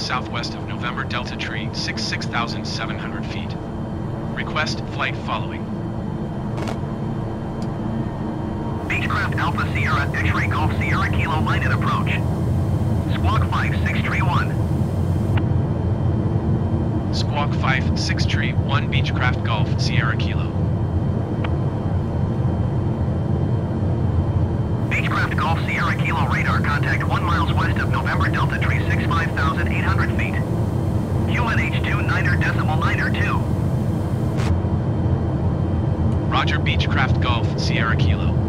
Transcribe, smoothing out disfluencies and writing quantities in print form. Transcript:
southwest of November Delta Tree, 6,700 feet. Request flight following. Beechcraft Alpha Sierra X-Ray Golf Sierra Kilo line and approach. Squawk 5631. Squawk 5631 Beechcraft Golf Sierra Kilo. Beechcraft Golf Sierra Kilo radar contact 1 miles west of November Delta Tree 65,800 feet. QNH2 9.9 2. Roger Beechcraft Golf Sierra Kilo.